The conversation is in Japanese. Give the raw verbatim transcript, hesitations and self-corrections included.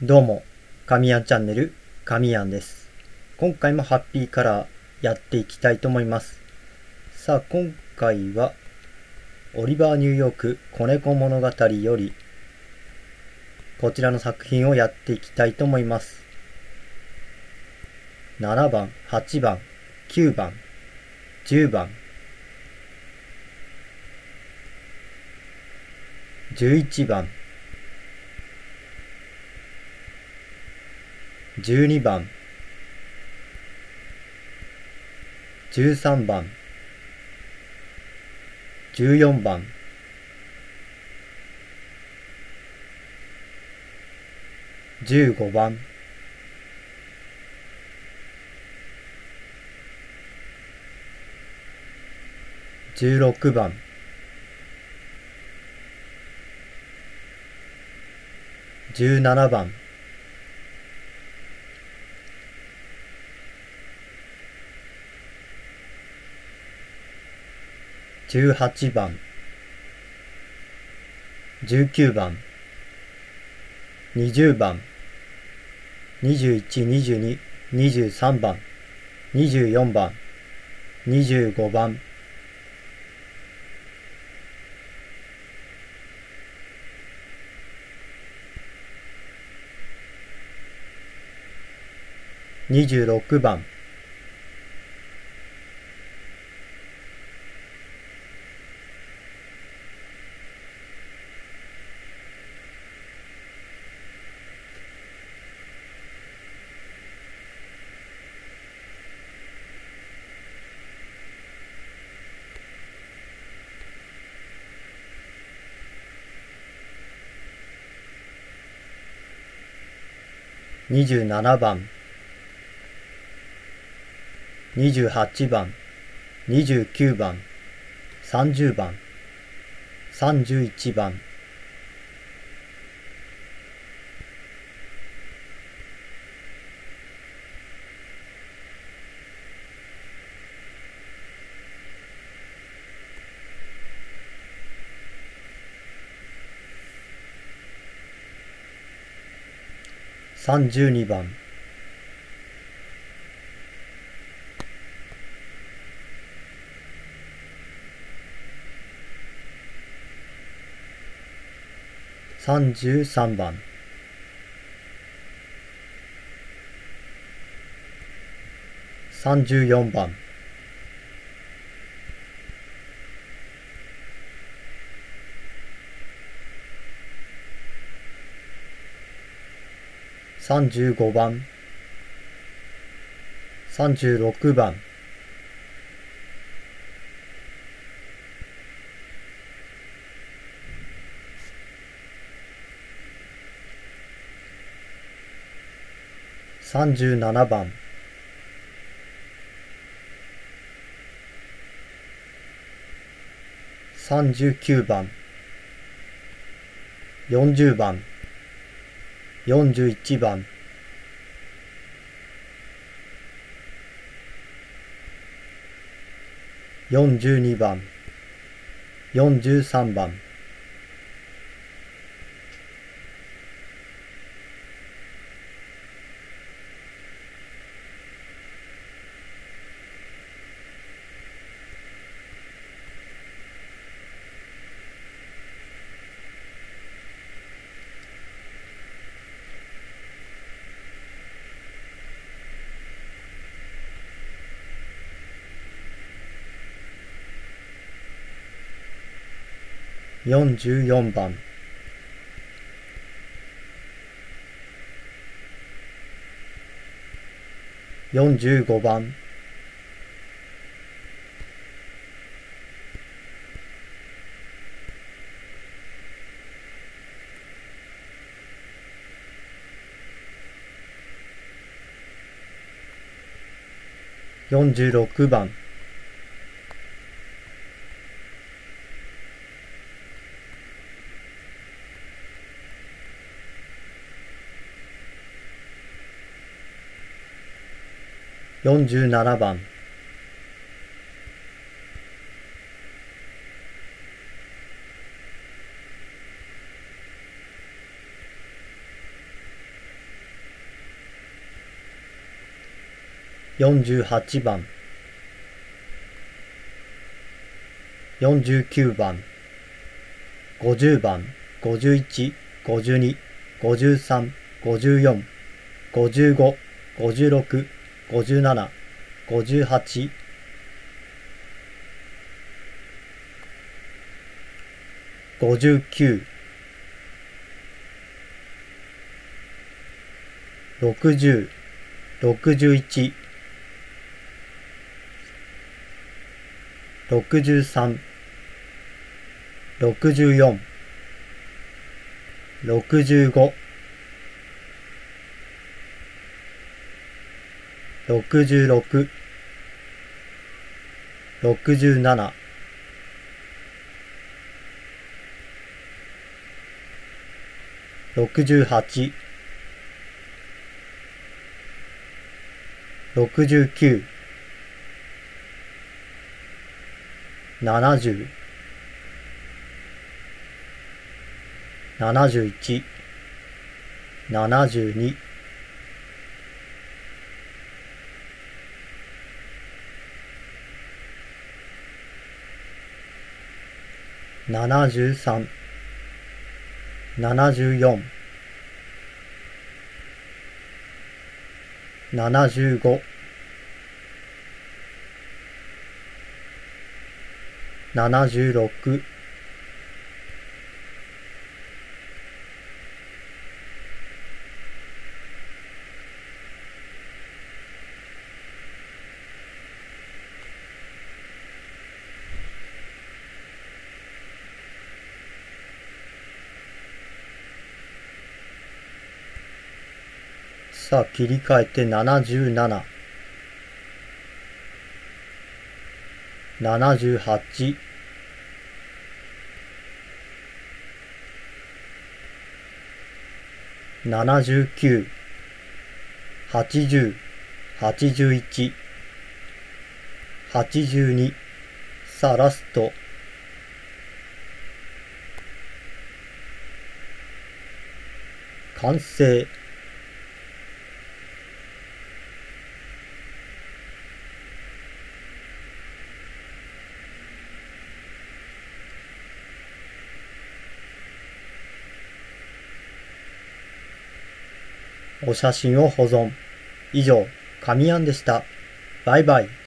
どうも、神やんチャンネル、神やんです。今回もハッピーカラーやっていきたいと思います。さあ、今回は、オリバー・ニューヨーク子猫物語より、こちらの作品をやっていきたいと思います。ななばん、はちばん、きゅうばん、じゅうばん、じゅういちばん、じゅうにばん、じゅうさんばん、じゅうよんばん、じゅうごばん、じゅうろくばん、じゅうななばん、じゅうはちばん、じゅうきゅうばん、にじゅうばん、にじゅういち、にじゅうに、にじゅうさんばん、にじゅうよんばん、にじゅうごばん、にじゅうろくばん、にじゅうななばん、にじゅうはちばん、にじゅうきゅうばん、さんじゅうばん、さんじゅういちばん、さんじゅうにばん、さんじゅうさんばん、さんじゅうよんばん、さんじゅうごばん、さんじゅうろくばん、さんじゅうななばん、さんじゅうきゅうばん、よんじゅうばん、よんじゅういちばん、よんじゅうにばん、よんじゅうさんばん、よんじゅうよんばん、よんじゅうごばん、よんじゅうろくばん、よんじゅうななばん、 よんじゅうはちばん、よんじゅうきゅうばん、ごじゅうばん、ごじゅういち、ごじゅうに、ごじゅうさん、ごじゅうよん、ごじゅうご、ごじゅうろく、ごじゅうなな、ごじゅうはち、ごじゅうきゅう、ろくじゅう、ろくじゅういち、ろくじゅうさん、ろくじゅうよん、ろくじゅうご、ろくじゅうろく、ろくじゅうなな、ろくじゅうはち、ろくじゅうきゅう、ななじゅう、ななじゅういち、ななじゅうに、ななじゅうさん、ななじゅうよん、ななじゅうご、ななじゅうろく、さあ切り替えてななじゅうなな、ななじゅうはち、ななじゅうきゅう、はちじゅう、はちじゅういち、はちじゅうに、さあラスト、完成。お写真を保存。以上、神庵でした。バイバイ。